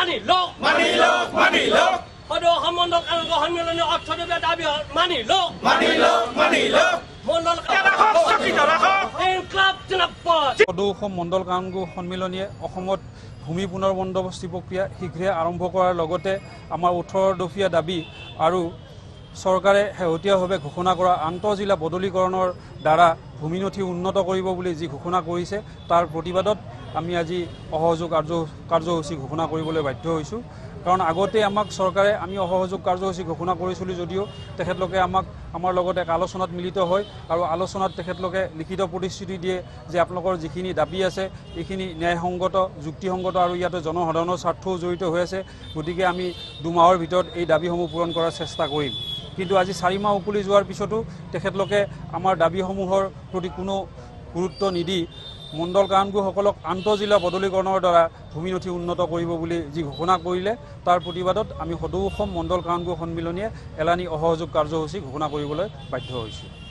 মানি লওক সদৌ অসম মণ্ডল কানুন সন্মিলনী অৰ্থনৈতিক দাবী মানি লওক মণ্ডল সদৌ অসম মণ্ডল কানুন সন্মিলনীয়ে অসমত ভূমি পুনৰ বন্দোবস্তি প্ৰক্ৰিয়া শীঘ্ৰে আৰম্ভ কৰাৰ লগতে আমাৰ 18 দফীয়া দাবী আৰু চৰকাৰে শেহতীয়াভাৱে ঘোষণা কৰা আন্তঃজিলা বদলীকৰণৰ দ্বাৰা ভূমি নথি উন্নত কৰিব বুলি যি ঘোষণা কৰিছে তাৰ প্ৰতিবাদত আমি আজি অসহযোগ কাৰ্যসূচী ঘোষণা কৰিবলৈ বাধ্য হৈছোঁ। কাৰণ আগতে আমাক চৰকাৰে আমি অসহযোগ কাৰ্যসূচী ঘোষণা কৰিছিলোঁ যদিও তেখেতলোকে আমাৰ লগত এক আলোচনাত মিলিত হয় আৰু আলোচনাত তেখেতলোকে লিখিত প্ৰতিশ্ৰুতি দিয়ে যে আপোনালোকৰ যিখিনি দাবী আছে এইখিনি ন্যায়সংগত যুক্তিসংগত আৰু ইয়াতে জনসাধাৰণৰ স্বাৰ্থও জড়িত হৈ আছে, গতিকে আমি 2 মাহৰ ভিতৰত এই দাবীসমূহ পূৰণ কৰাৰ চেষ্টা কৰিম। কিন্তু আজি 4 মাহ উকলি যোৱাৰ পিছতো তেখেতলোকে আমাৰ দাবীসমূহৰ প্ৰতি কোনো গুৰুত্ব নিদি মণ্ডল কানুনগোসকলক আন্তঃজিলা বদলীকৰণৰ দ্বাৰা ভূমি নথি উন্নত কৰিব বুলি যি ঘোষণা কৰিলে তাৰ প্ৰতিবাদত আমি সদৌ অসম মণ্ডল কানুনগো সন্মিলনীয়ে এলানি অসহযোগ কাৰ্যসূচী ঘোষণা কৰিবলৈ বাধ্য হৈছোঁ।